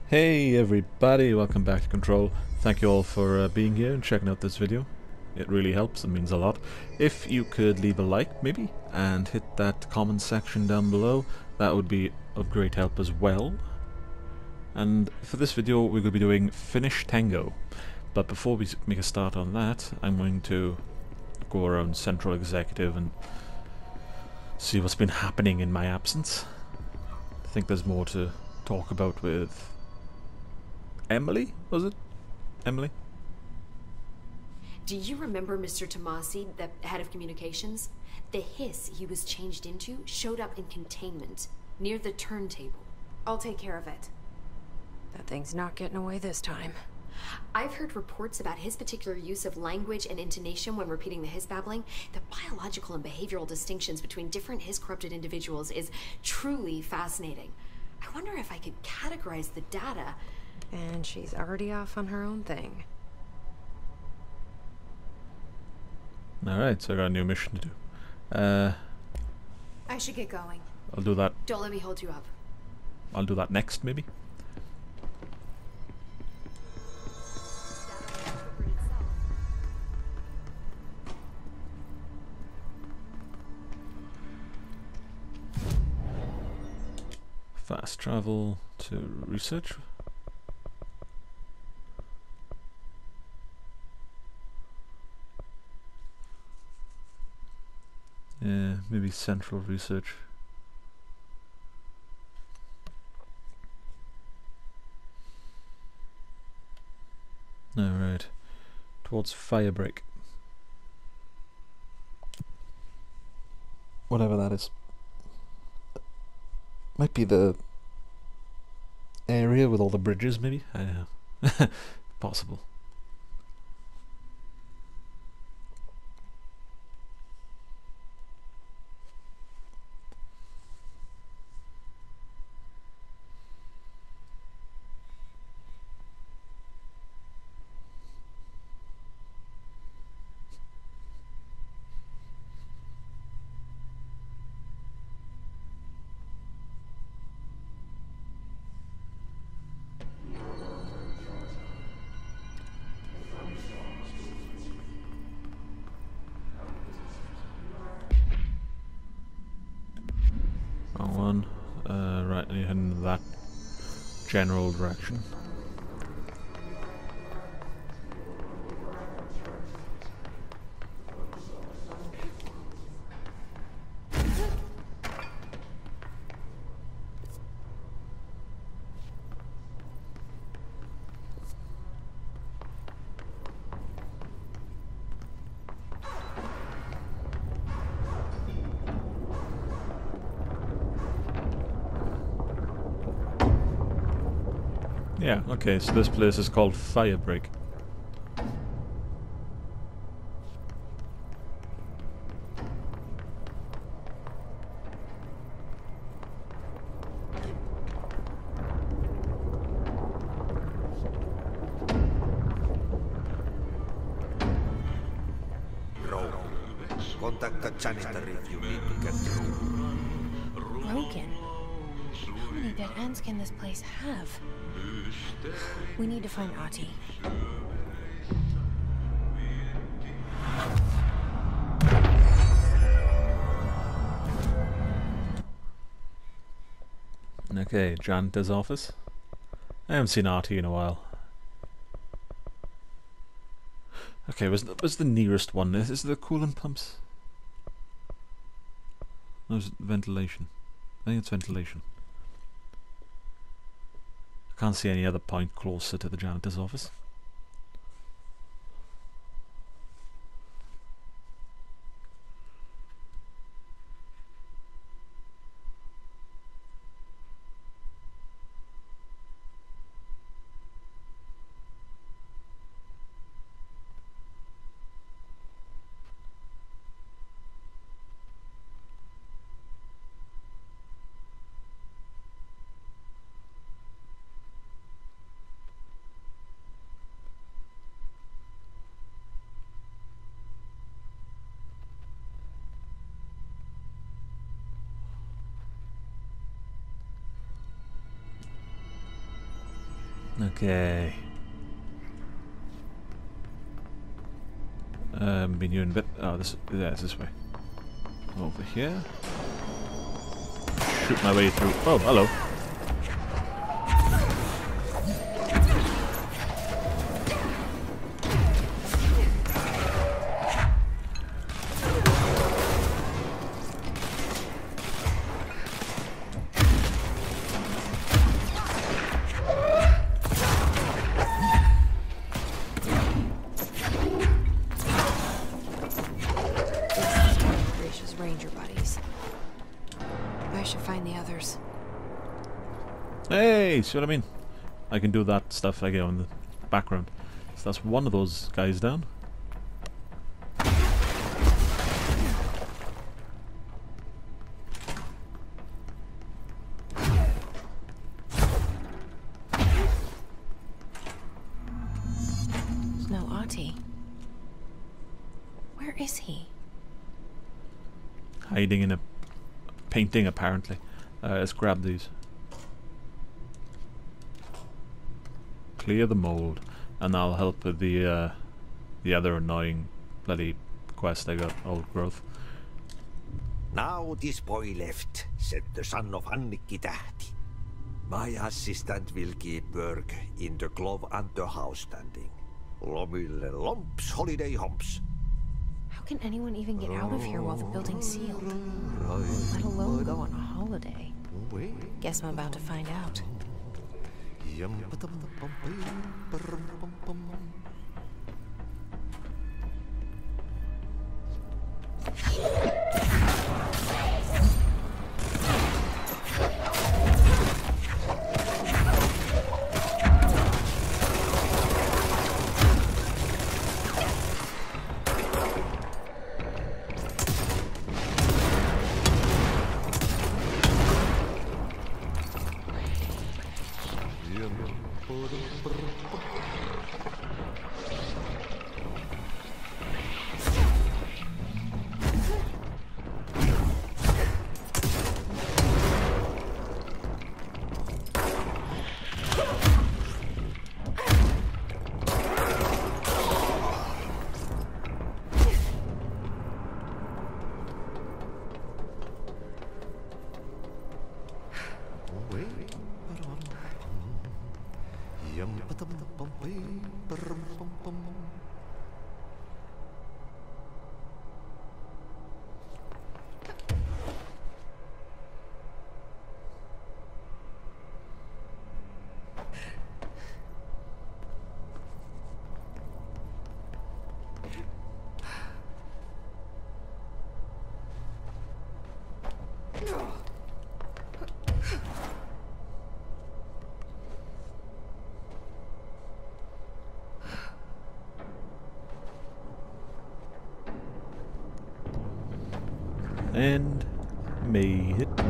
Hey everybody, welcome back to Control. Thank you all for being here and checking out this video. It really helps, it means a lot. If you could leave a like, maybe, and hit that comment section down below, that would be of great help as well. And for this video we're going to be doing Finish Tango. But before we make a start on that, I'm going to go around Central Executive and see what's been happening in my absence. I think there's more to talk about with Emily, was it? Emily? Do you remember Mr. Tomasi, the head of communications? The hiss he was changed into showed up in containment, near the turntable. I'll take care of it. That thing's not getting away this time. I've heard reports about his particular use of language and intonation when repeating the hiss babbling. The biological and behavioral distinctions between different hiss-corrupted individuals is truly fascinating. I wonder if I could categorize the data. And she's already off on her own thing. Alright, so I got a new mission to do. I should get going. I'll do that. Don't let me hold you up. I'll do that next, maybe? Fast travel to research. Yeah, maybe central research. Alright. Towards Firebreak. Whatever that is. Might be the area with all the bridges, maybe? I don't know. Possible. Wrong one. Right, and you're heading in that general direction. Yeah, okay, so this place is called Firebreak. Contact the janitor if you need to get through. Broken? How many dead ends can this place have? We need to find Ahti. Okay, janitor's office. I haven't seen Ahti in a while. Okay, was the nearest one? Is the coolant pumps? No, it's ventilation. I think it's ventilation. I can't see any other point closer to the janitor's office. Okay. Been you in bit. Oh, this. Yeah, it's this way. Over here. Shoot my way through. Oh, hello. Ranger buddies. I should find the others. Hey, see what I mean? I can do that stuff like in the background. So that's one of those guys down. There's no Ahti. Where is he? Hiding in a painting, apparently. Let's grab these. Clear the mold, and I'll help with the other annoying bloody quest I got. Old growth. Now this boy left, said the son of Annikki Tähti. My assistant will keep work in the glove and the house standing. Lomille lomps, holiday humps. How can anyone even get out of here while the building's sealed? Let alone go on a holiday. Guess I'm about to find out. And made it.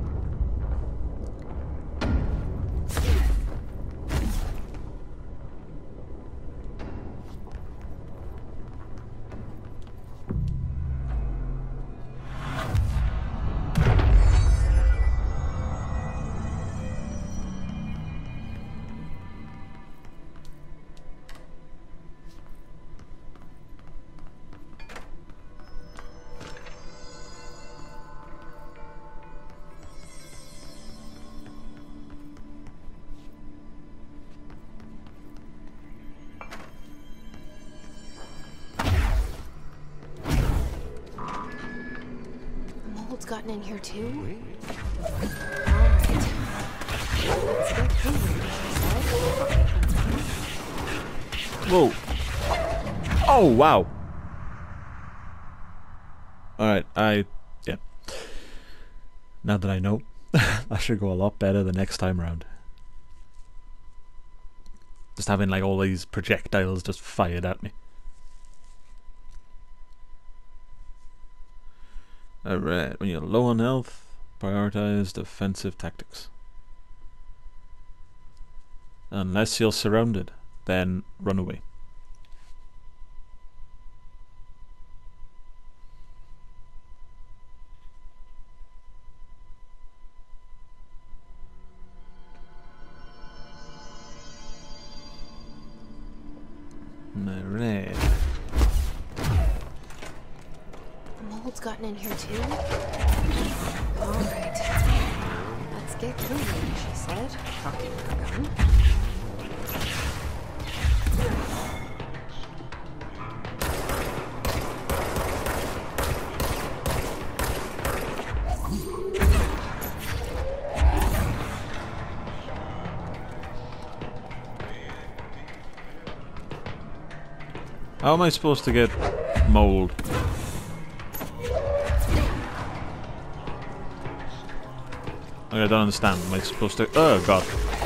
Mold's gotten in here too? Alright. Let's get moving. Whoa. Oh, wow. Alright, yeah. Now that I know, I should go a lot better the next time around. Just having like all these projectiles just fired at me. Alright, when you're low on health, prioritize defensive tactics. Unless you're surrounded, then run away. Alright. Mold's gotten in here too? Alright. Let's get moving, she said, cocking her gun. How am I supposed to get mold? I don't understand. Am I supposed to... Oh god.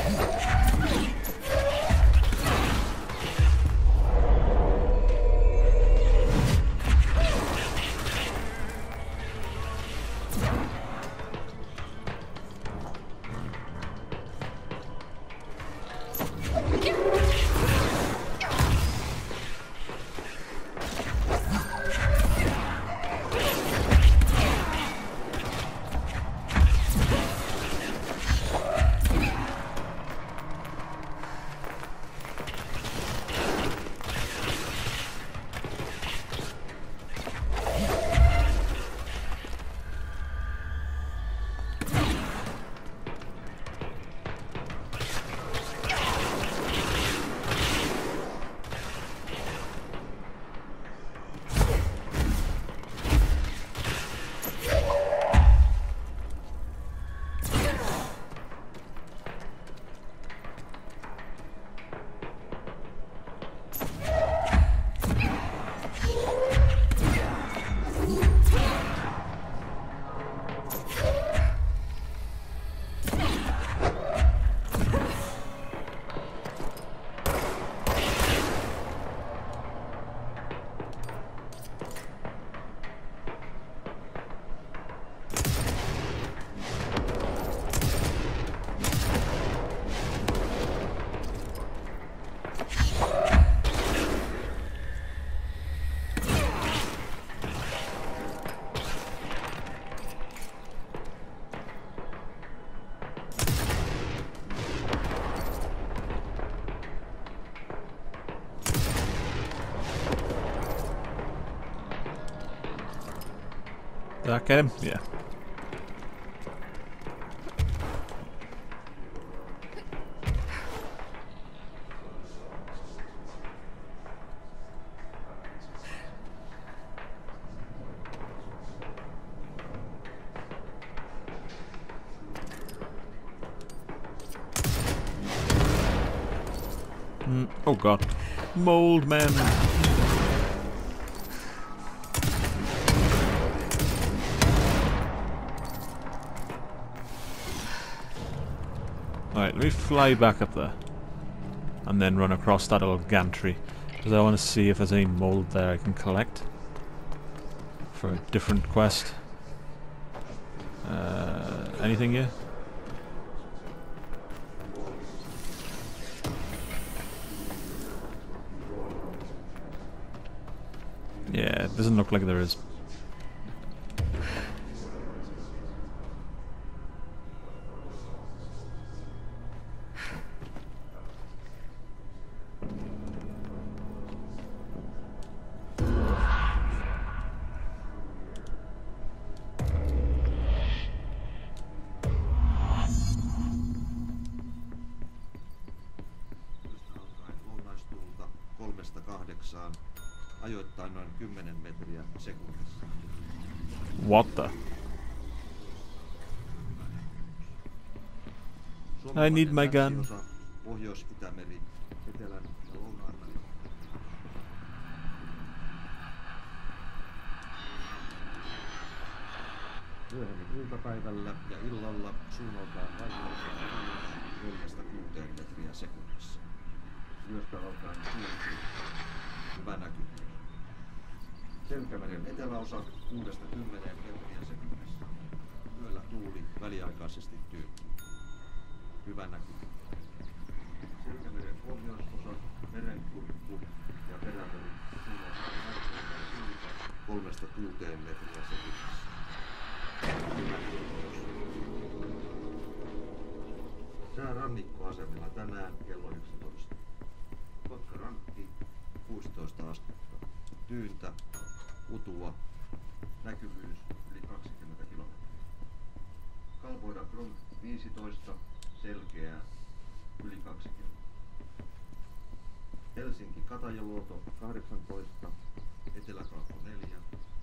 Did that get him? Yeah. Oh god. Mold man. Alright, let me fly back up there. And then run across that old gantry. Because I want to see if there's any mold there I can collect. For a different quest. Anything here? Yeah, it doesn't look like there is. Ajoittain noin 10 metriä sekunnissa. What the? I need my gun. Pohjois-Itämeri, Etelän ja Lounais-Amerikka. Myöhemmin iltapäivällä ja illalla suunnaltaan vaihtoehtoja 4–6 metriä sekunnissa. Yöstä alkaen tuuli. Hyvä näkyvyys. Selkämeren eteläosa 6–10 metriä sekunnissa. Yöllä tuuli väliaikaisesti tyyntyy. Hyvä näkyvyys. Selkämeren pohjoisosa, merenkurkku ja perämeri suunnaltaan 3–6 metriä sekunnissa. Hyvä näkyvyys. Sää rannikkoasemilla tänään kello 11. Kotkarankki 16 astetta. Tyyntä, utua, näkyvyys yli 20 kilometriä. Kalvoida Kron 15, selkeää, yli 20. Helsinki Katajaluoto 18, Eteläkaakko 4.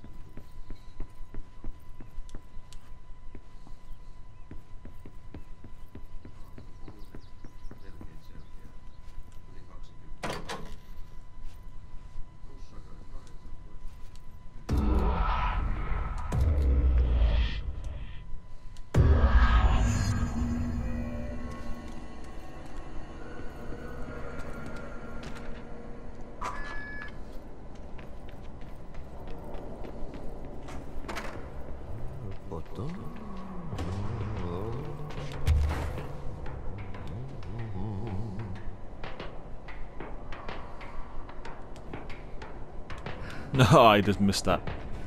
No, I just missed that.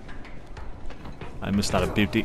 I missed that a beauty.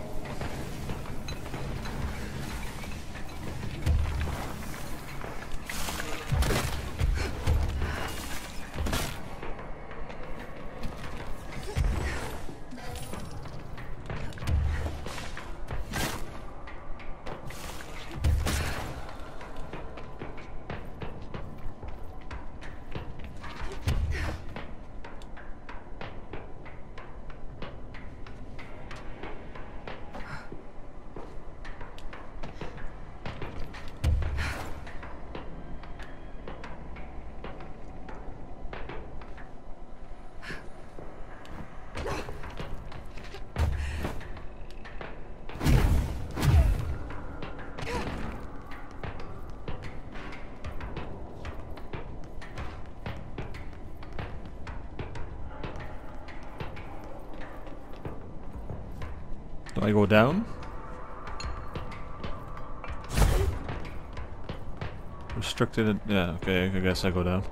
Do I go down? Restricted, yeah, okay, I guess I go down.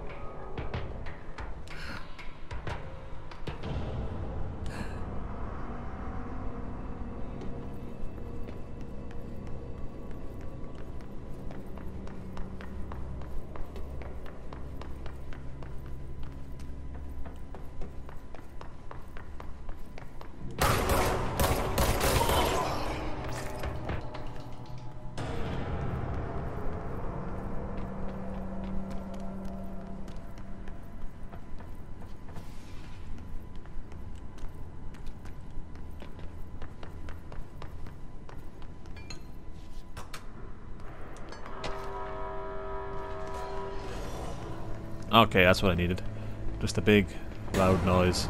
Okay, that's what I needed. Just a big, loud noise.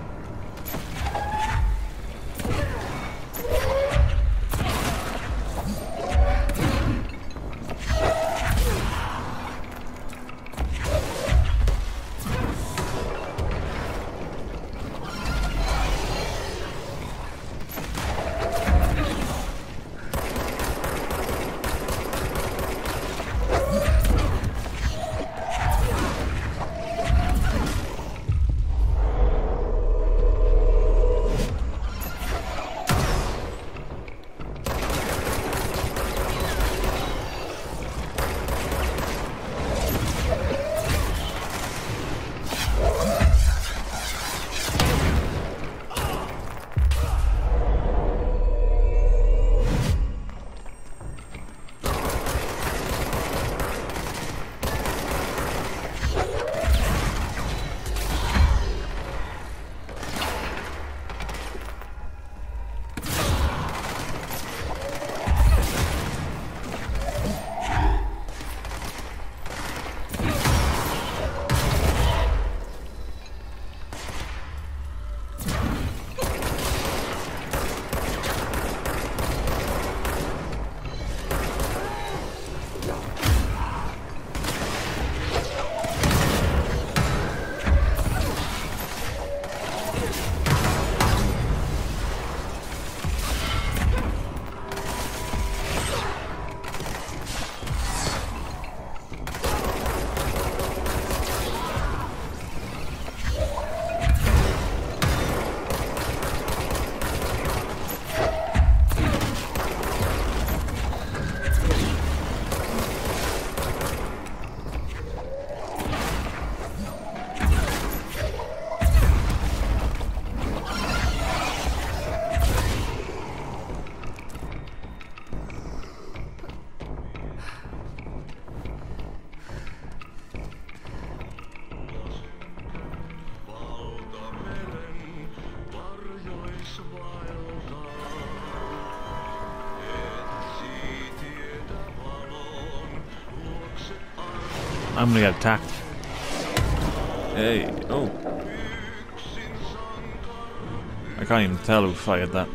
I'm gonna get attacked. Hey, oh. I can't even tell who fired that.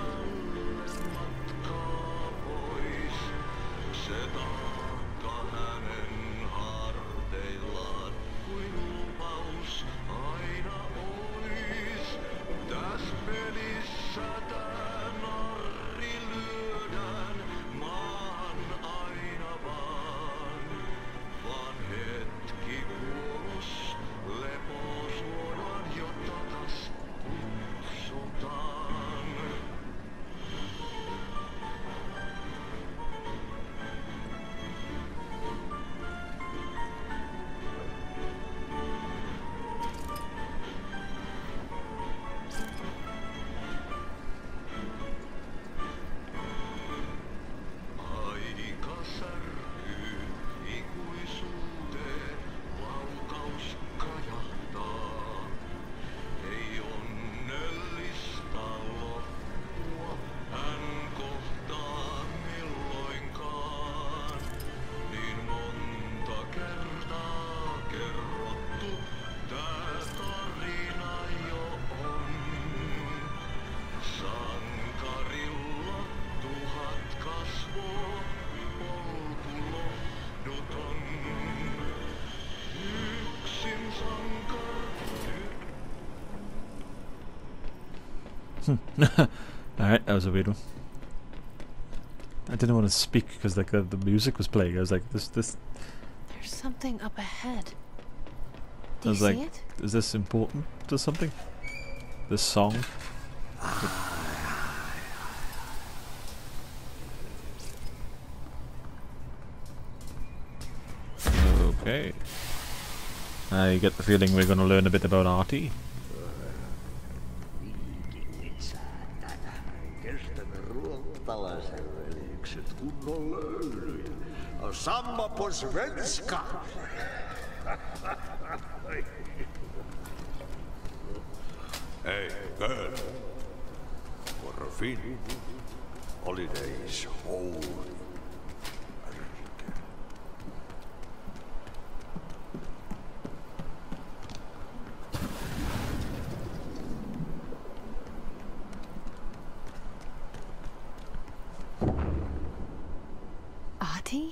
Alright, that was a weird one. I didn't want to speak because like the music was playing. I was like, this. There's something up ahead. I Do you was see like, it? is this important to something? This song? Okay. I get the feeling we're going to learn a bit about Artie. Samma på svenska! Hey, girl. For a fin. Holidays home. Ahti?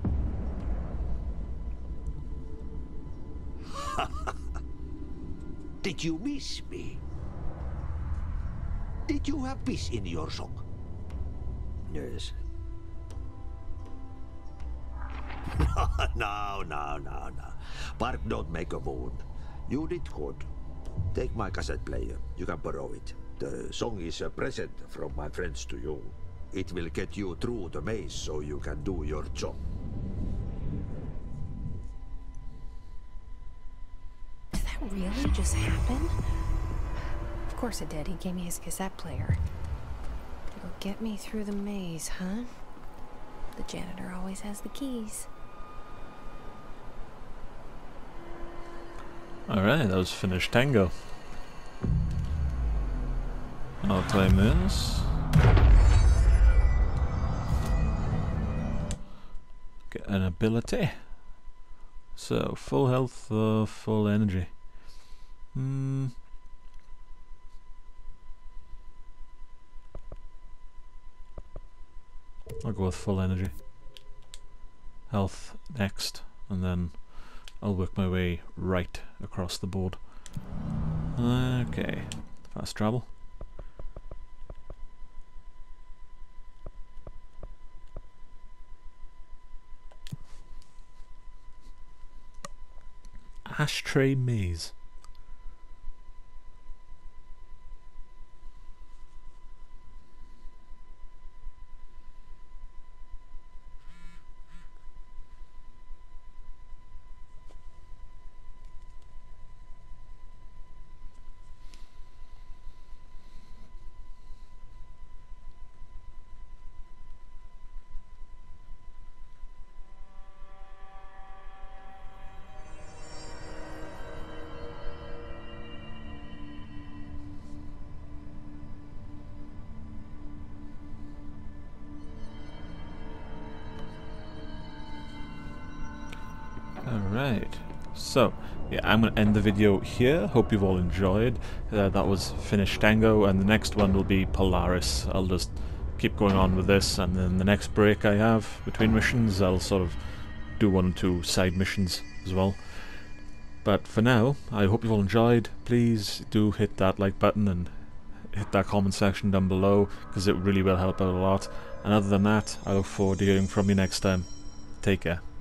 Did you miss me? Did you have peace in your song? Yes. No. Bark don't make a wound. You did good. Take my cassette player. You can borrow it. The song is a present from my friends to you. It will get you through the maze so you can do your job. Did that really just happen? Of course it did. He gave me his cassette player. It'll get me through the maze, huh? The janitor always has the keys. Alright, that was finished tango. I'll claim this. Get an ability. So, full health or full energy? I'll go with full energy. Health next, and then I'll work my way right across the board. Okay, fast travel. Ashtray maze. Alright, so yeah, I'm going to end the video here. Hope you've all enjoyed. That was Finnish Tango, and the next one will be Polaris. I'll just keep going on with this, and then the next break I have between missions, I'll sort of do 1 or 2 side missions as well. But for now, I hope you've all enjoyed. Please do hit that like button and hit that comment section down below, because it really will help out a lot. And other than that, I look forward to hearing from you next time. Take care.